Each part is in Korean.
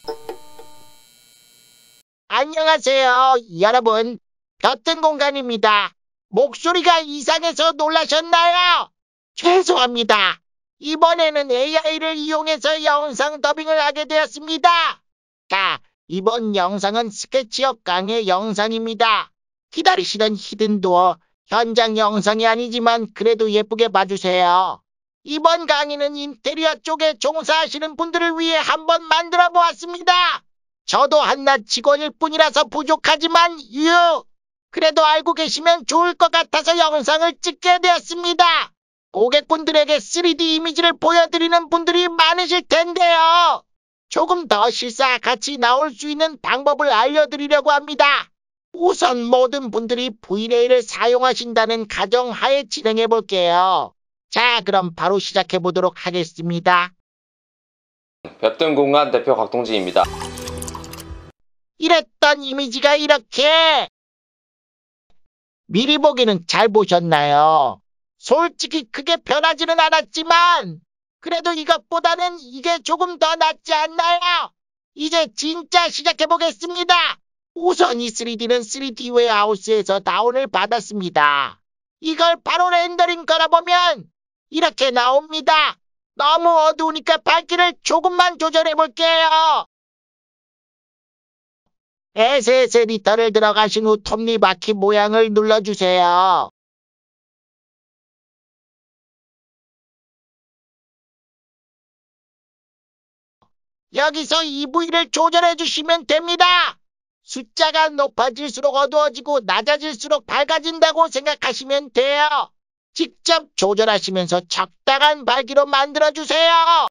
안녕하세요, 여러분. 곁든 공간입니다. 목소리가 이상해서 놀라셨나요? 죄송합니다. 이번에는 AI를 이용해서 영상 더빙을 하게 되었습니다. 자, 이번 영상은 스케치업 강의 영상입니다. 기다리시던 히든도어 현장 영상이 아니지만 그래도 예쁘게 봐주세요. 이번 강의는 인테리어 쪽에 종사하시는 분들을 위해 한번 만들어 보았습니다. 저도 한낱 직원일 뿐이라서 부족하지만 그래도 알고 계시면 좋을 것 같아서 영상을 찍게 되었습니다. 고객분들에게 3D 이미지를 보여드리는 분들이 많으실 텐데요. 조금 더 실사같이 나올 수 있는 방법을 알려드리려고 합니다. 우선 모든 분들이 V-Ray를 사용하신다는 가정하에 진행해 볼게요. 자, 그럼 바로 시작해 보도록 하겠습니다. 볕든 공간 대표 곽동진입니다. 이랬던 이미지가 이렇게 미리 보기는 잘 보셨나요? 솔직히 크게 변하지는 않았지만 그래도 이것보다는 이게 조금 더 낫지 않나요? 이제 진짜 시작해 보겠습니다. 우선 이 3D는 3D 웨어하우스에서 다운을 받았습니다. 이걸 바로 렌더링 걸어보면 이렇게 나옵니다. 너무 어두우니까 밝기를 조금만 조절해 볼게요. 에셋 에디터를 들어가신 후 톱니바퀴 모양을 눌러주세요. 여기서 EV를 조절해 주시면 됩니다. 숫자가 높아질수록 어두워지고 낮아질수록 밝아진다고 생각하시면 돼요. 직접 조절하시면서 적당한 밝기로 만들어주세요.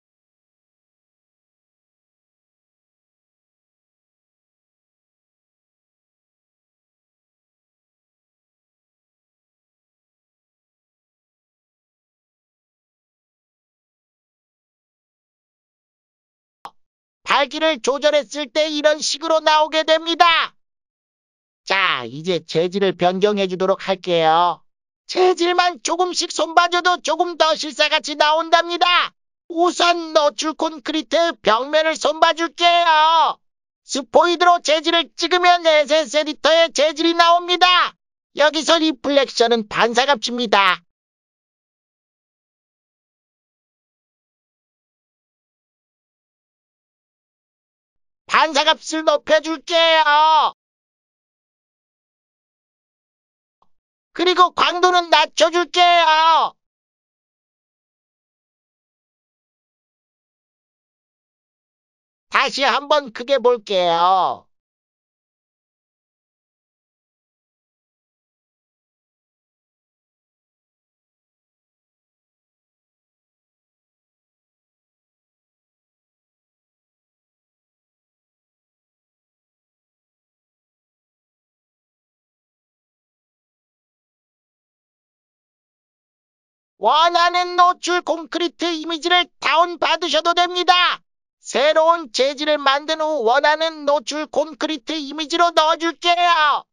밝기를 조절했을 때 이런 식으로 나오게 됩니다. 자, 이제 재질을 변경해 주도록 할게요. 재질만 조금씩 손봐줘도 조금 더 실사같이 나온답니다. 우선 노출 콘크리트 벽면을 손봐줄게요. 스포이드로 재질을 찍으면 에셋 에디터의 재질이 나옵니다. 여기서 리플렉션은 반사값입니다. 반사값을 높여줄게요. 그리고 광도는 낮춰줄게요. 다시 한번 크게 볼게요. 원하는 노출 콘크리트 이미지를 다운받으셔도 됩니다. 새로운 재질을 만든 후 원하는 노출 콘크리트 이미지로 넣어줄게요.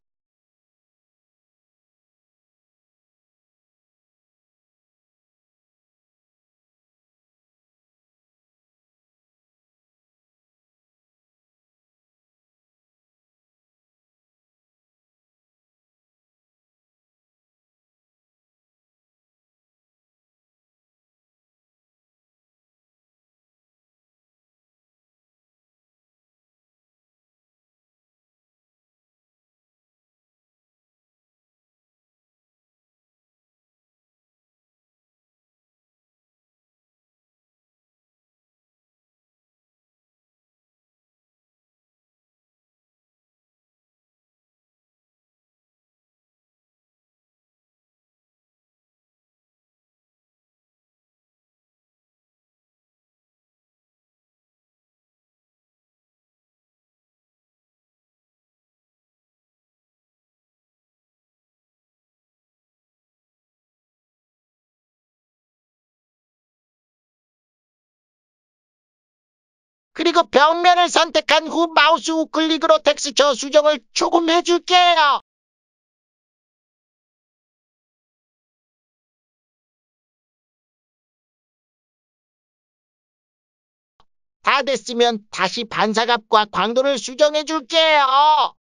그리고 벽면을 선택한 후 마우스 우클릭으로 텍스처 수정을 조금 해줄게요. 다 됐으면 다시 반사각과 광도를 수정해 줄게요.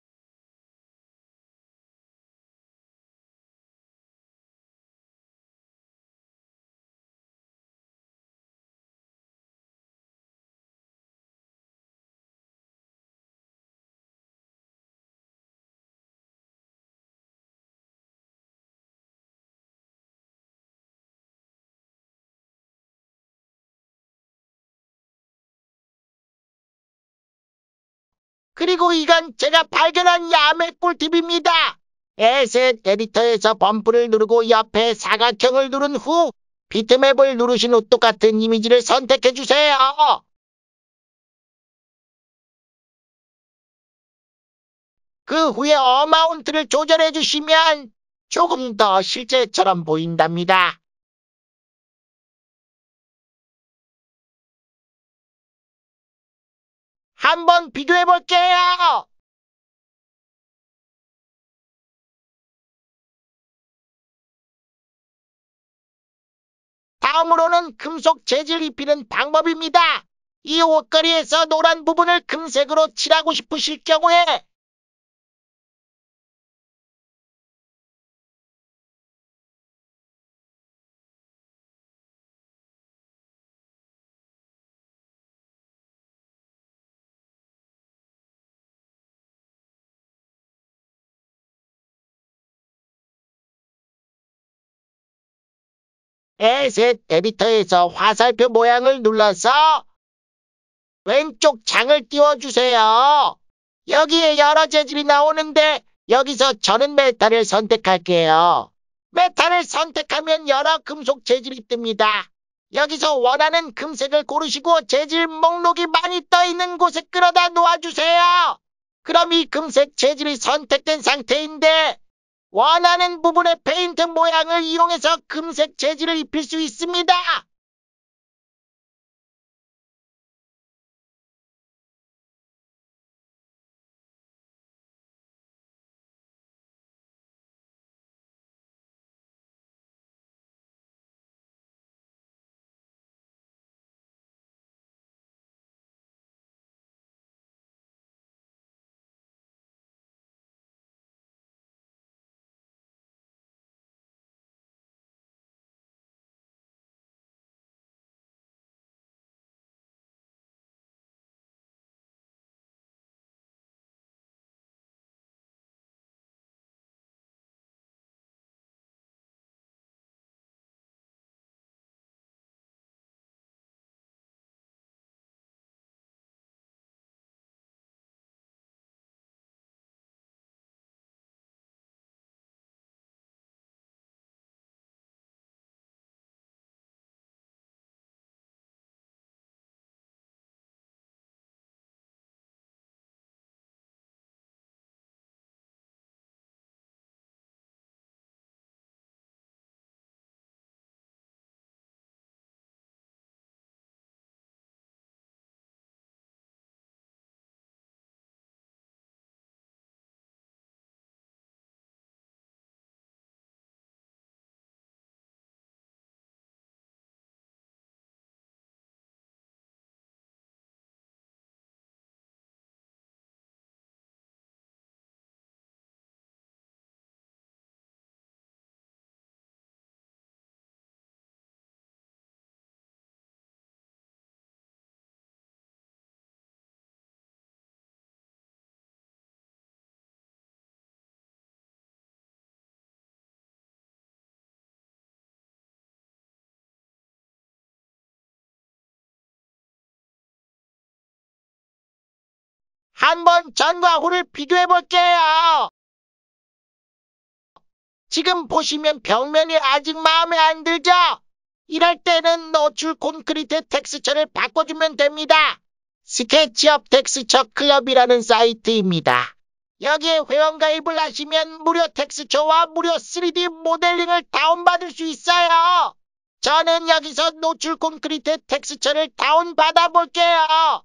그리고 이건 제가 발견한 야매 꿀팁입니다. 에셋 에디터에서 범프를 누르고 옆에 사각형을 누른 후 비트맵을 누르신 후 똑같은 이미지를 선택해 주세요. 그 후에 어마운트를 조절해 주시면 조금 더 실제처럼 보인답니다. 한번 비교해 볼게요. 다음으로는 금속 재질 입히는 방법입니다. 이 옷걸이에서 노란 부분을 금색으로 칠하고 싶으실 경우에 에셋 에디터에서 화살표 모양을 눌러서 왼쪽 장을 띄워주세요. 여기에 여러 재질이 나오는데 여기서 저는 메탈을 선택할게요. 메탈을 선택하면 여러 금속 재질이 뜹니다. 여기서 원하는 금색을 고르시고 재질 목록이 많이 떠 있는 곳에 끌어다 놓아주세요. 그럼 이 금색 재질이 선택된 상태인데 원하는 부분의 페인트 모양을 이용해서 금색 재질을 입힐 수 있습니다. 한번 전과 후를 비교해 볼게요. 지금 보시면 벽면이 아직 마음에 안 들죠? 이럴 때는 노출 콘크리트 텍스처를 바꿔주면 됩니다. 스케치업 텍스처 클럽이라는 사이트입니다. 여기에 회원가입을 하시면 무료 텍스처와 무료 3D 모델링을 다운받을 수 있어요. 저는 여기서 노출 콘크리트 텍스처를 다운받아 볼게요.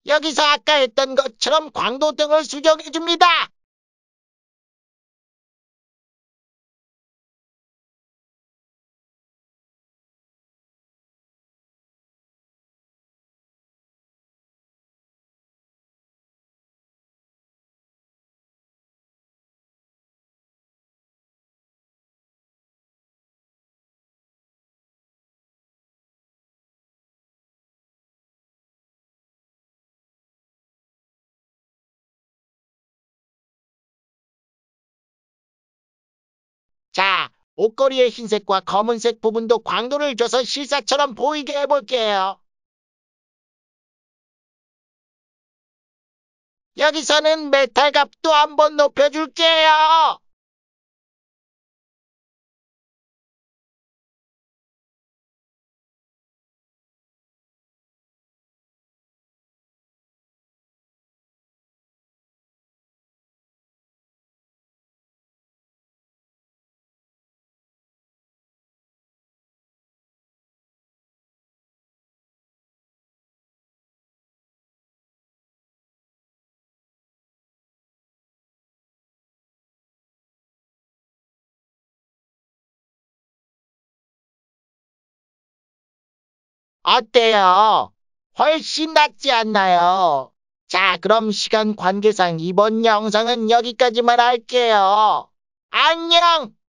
여기서 아까 했던 것처럼 광도등을 수정해줍니다. 자, 옷걸이의 흰색과 검은색 부분도 광도를 줘서 실사처럼 보이게 해볼게요. 여기서는 메탈 값도 한번 높여줄게요. 어때요? 훨씬 낫지 않나요? 자, 그럼 시간 관계상 이번 영상은 여기까지만 할게요. 안녕!